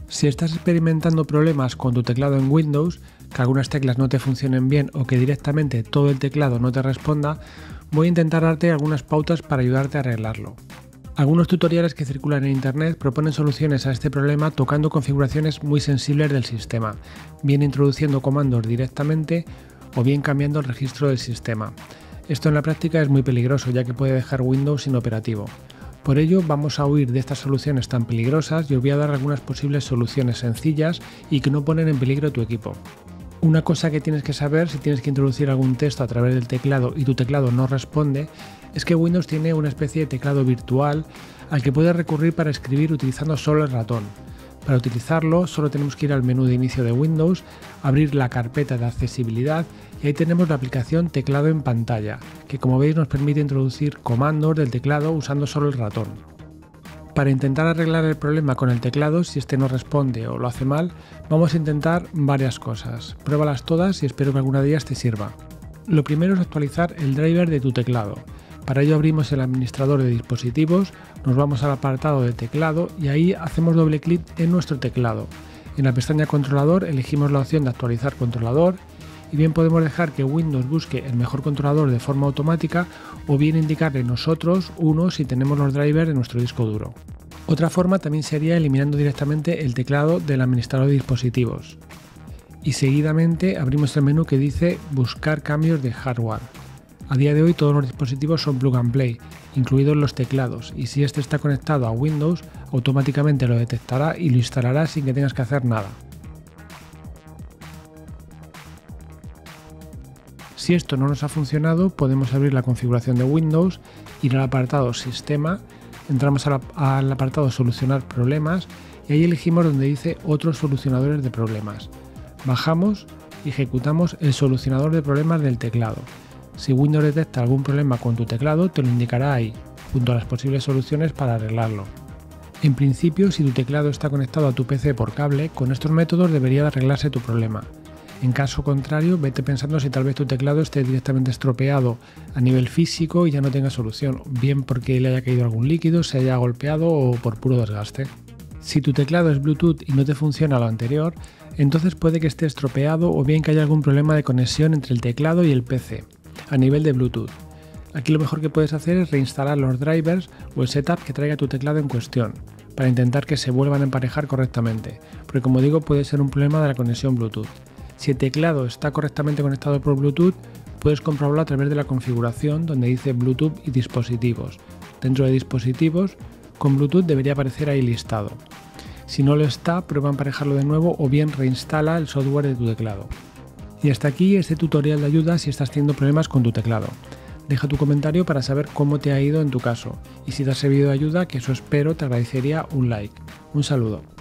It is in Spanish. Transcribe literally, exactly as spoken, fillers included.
Si estás experimentando problemas con tu teclado en Windows, que algunas teclas no te funcionen bien o que directamente todo el teclado no te responda, voy a intentar darte algunas pautas para ayudarte a arreglarlo. Algunos tutoriales que circulan en internet proponen soluciones a este problema tocando configuraciones muy sensibles del sistema, bien introduciendo comandos directamente o bien cambiando el registro del sistema. Esto en la práctica es muy peligroso, ya que puede dejar Windows inoperativo. Por ello vamos a huir de estas soluciones tan peligrosas y os voy a dar algunas posibles soluciones sencillas y que no ponen en peligro tu equipo. Una cosa que tienes que saber si tienes que introducir algún texto a través del teclado y tu teclado no responde es que Windows tiene una especie de teclado virtual al que puedes recurrir para escribir utilizando solo el ratón. Para utilizarlo solo tenemos que ir al menú de inicio de Windows, abrir la carpeta de accesibilidad y ahí tenemos la aplicación Teclado en pantalla, que como veis nos permite introducir comandos del teclado usando solo el ratón. Para intentar arreglar el problema con el teclado, si este no responde o lo hace mal, vamos a intentar varias cosas. Pruébalas todas y espero que alguna de ellas te sirva. Lo primero es actualizar el driver de tu teclado. Para ello abrimos el administrador de dispositivos, nos vamos al apartado de teclado y ahí hacemos doble clic en nuestro teclado. En la pestaña controlador elegimos la opción de actualizar controlador y bien podemos dejar que Windows busque el mejor controlador de forma automática o bien indicarle nosotros uno si tenemos los drivers de nuestro disco duro. Otra forma también sería eliminando directamente el teclado del administrador de dispositivos. Y seguidamente abrimos el menú que dice buscar cambios de hardware. A día de hoy todos los dispositivos son plug and play, incluidos los teclados, y si este está conectado a Windows, automáticamente lo detectará y lo instalará sin que tengas que hacer nada. Si esto no nos ha funcionado, podemos abrir la configuración de Windows, ir al apartado Sistema, entramos al, al apartado Solucionar problemas y ahí elegimos donde dice Otros solucionadores de problemas. Bajamos y ejecutamos el solucionador de problemas del teclado. Si Windows detecta algún problema con tu teclado, te lo indicará ahí, junto a las posibles soluciones para arreglarlo. En principio, si tu teclado está conectado a tu P C por cable, con estos métodos debería de arreglarse tu problema. En caso contrario, vete pensando si tal vez tu teclado esté directamente estropeado a nivel físico y ya no tenga solución, bien porque le haya caído algún líquido, se haya golpeado o por puro desgaste. Si tu teclado es Bluetooth y no te funciona lo anterior, entonces puede que esté estropeado o bien que haya algún problema de conexión entre el teclado y el P C, a nivel de Bluetooth. Aquí lo mejor que puedes hacer es reinstalar los drivers o el setup que traiga tu teclado en cuestión, para intentar que se vuelvan a emparejar correctamente, porque como digo puede ser un problema de la conexión Bluetooth. Si el teclado está correctamente conectado por Bluetooth, puedes comprobarlo a través de la configuración donde dice Bluetooth y dispositivos. Dentro de dispositivos, con Bluetooth debería aparecer ahí listado. Si no lo está, prueba a emparejarlo de nuevo o bien reinstala el software de tu teclado. Y hasta aquí este tutorial de ayuda si estás teniendo problemas con tu teclado. Deja tu comentario para saber cómo te ha ido en tu caso y si te ha servido de ayuda, que eso espero, te agradecería un like. Un saludo.